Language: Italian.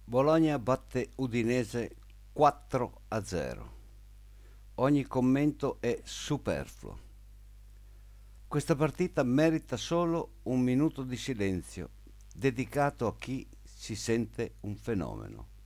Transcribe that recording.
Bologna batte Udinese 4-0. Ogni commento è superfluo. Questa partita merita solo un minuto di silenzio dedicato a chi si sente un fenomeno.